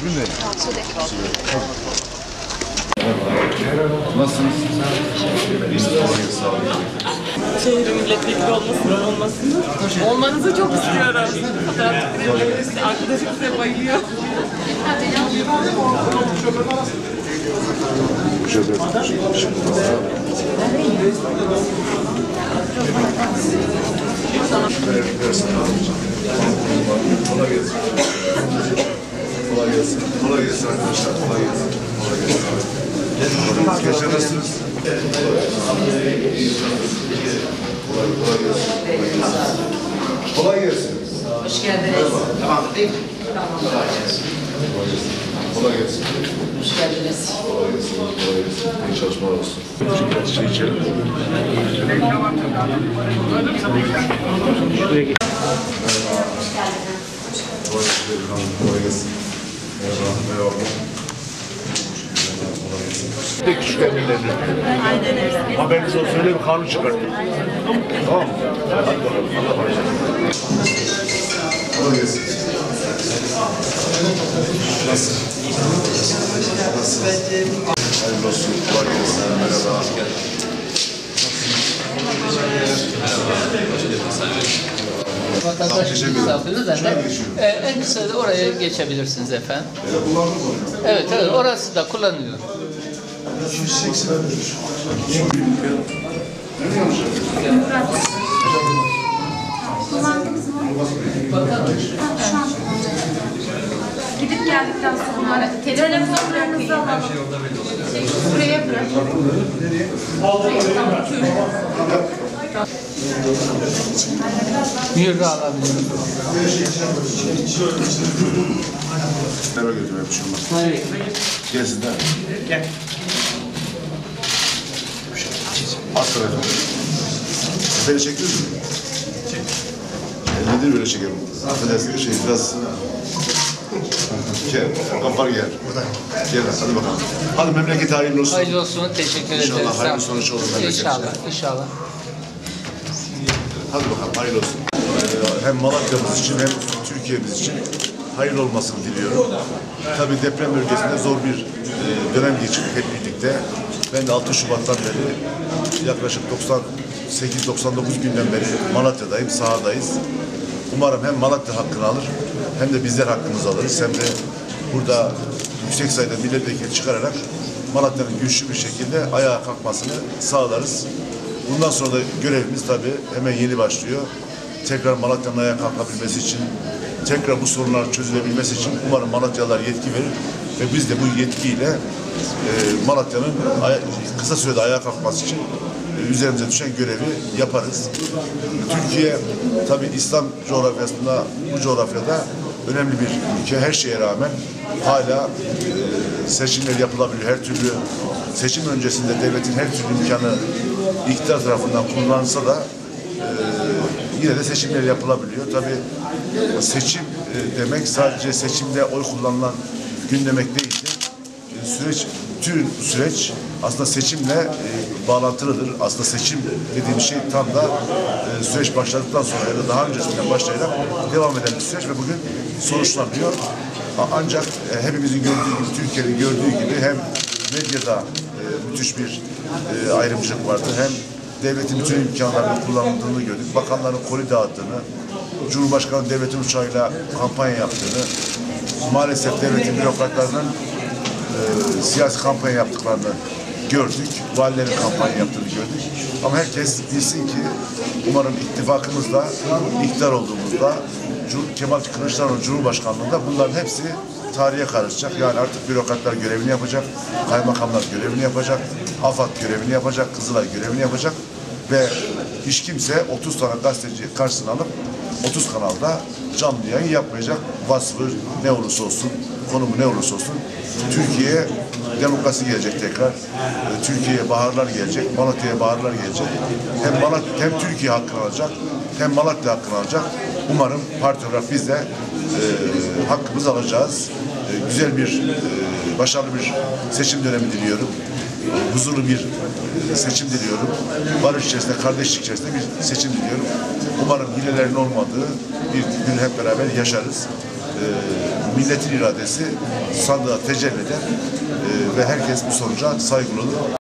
İsmin ne? Sude. Nasılsınız? Şehrin milletvekili olmasını olmanızı çok istiyorum. Fotoğraf çekilebiliriz. Arkadaşım size bayılıyor. Kolay gelsin. Kolay gelsin. Kolay gelsin arkadaşlar. Kolay gelsin. Kolay gelsin. Gençler nasılsınız? Kolay gelsin. Hoş geldiniz. Tamam değil mi? Kolay gelsin. Kolay gelsin. Hoş geldiniz. Kolay gelsin. Kolay gelsin. İyi çalışmalar olsun. Şey içelim. Kolay gelsin. Merhaba. Pek küçük emirlerini. Haberiniz olsun, öyle bir kanun çıkarttı. Tamam mı? Hadi bakalım. Allah başlasın. Kolay gelsin. Nasıl? Hayırlı olsun. Kolay gelsin. Merhaba. Vatandaş Teşekkür ederim. misafiriniz de Şöyle geçiyorum. en kısa da oraya geçebilirsiniz efendim. Kullandın mı? Evet, evet, orası da kullanılıyor. Gidip geldikten sonra telefonlarınızı alalım. Buraya bırakın. Mühürü alabilirim. Eve götürmeye bir şey olmaz. Hayır. Gelsin de. Gel. Asla efendim. Beni çekiyor musun? Çek. Nedir öyle çekelim? Affedersin şey biraz... Gel, kapar gel. Gel, hadi bakalım. Hadi memlekete hayırlı olsun. Hayırlı olsun, teşekkür ederiz. İnşallah hayırlı sonuç olur memleketimize. İnşallah, inşallah. Hadi bakalım, hayırlı olsun. Hem Malatya'mız için hem Türkiye'miz için hayırlı olmasını diliyorum. Tabii deprem bölgesinde zor bir dönem geçirdik hep birlikte. Ben de 6 Şubat'tan beri yaklaşık 98-99 günden beri Malatya'dayım, sahadayız. Umarım hem Malatya hakkını alır hem de bizler hakkımızı alırız. Hem de burada yüksek sayıda milletvekili çıkararak Malatya'nın güçlü bir şekilde ayağa kalkmasını sağlarız. Bundan sonra da görevimiz tabii hemen yeni başlıyor. Tekrar Malatya'nın ayağa kalkabilmesi için, tekrar bu sorunlar çözülebilmesi için umarım Malatyalılar yetki verir ve biz de bu yetkiyle Malatya'nın kısa sürede ayağa kalkması için üzerimize düşen görevi yaparız. Türkiye tabii İslam coğrafyasında, bu coğrafyada önemli bir ülke. Her şeye rağmen hala seçimler yapılabilir. Her türlü seçim öncesinde devletin her türlü imkanı iktidar tarafından kullanılsa da yine de seçimler yapılabiliyor. Tabii seçim demek sadece seçimde oy kullanılan gün demek değildir. Tüm süreç aslında seçimle bağlantılıdır. Aslında seçim dediğim şey tam da süreç başladıktan sonra ya da daha öncesinden başlayarak devam eden bir süreç ve bugün sonuçlanıyor. Ancak hepimizin gördüğü gibi, Türkiye'nin gördüğü gibi hem medyada müthiş bir ayrımcılık vardı. Hem devletin bütün imkanlarını kullanıldığını gördük. Bakanların koli dağıttığını, Cumhurbaşkanı devletin uçağıyla kampanya yaptığını, maalesef devletin bürokratlarının siyasi kampanya yaptıklarını gördük. Valilerin kampanya yaptığını gördük. Ama herkes bilsin ki umarım ittifakımızla, iktidar olduğumuzda Kemal Kılıçdaroğlu Cumhurbaşkanlığında bunların hepsi tarihe karışacak. Yani artık bürokratlar görevini yapacak, kaymakamlar görevini yapacak, AFAD görevini yapacak, Kızılay görevini yapacak ve hiç kimse 30 tane gazeteci karşısına alıp 30 kanalda canlı yayın yapmayacak. Vasfı ne olursa olsun, konumu ne olursa olsun Türkiye'ye demokrasi gelecek tekrar. Türkiye'ye baharlar gelecek, Malatya'ya baharlar gelecek. Hem Türkiye hakkını alacak, hem Malatya hakkını alacak. Umarım parti olarak biz de hakkımızı alacağız. Güzel bir, başarılı bir seçim dönemi diliyorum. Huzurlu bir seçim diliyorum. Barış içerisinde, kardeşlik içerisinde bir seçim diliyorum. Umarım hilelerin olmadığı bir gün hep beraber yaşarız. milletin iradesi sandığa tecelli eder ve herkes bu sonuca saygılı olur.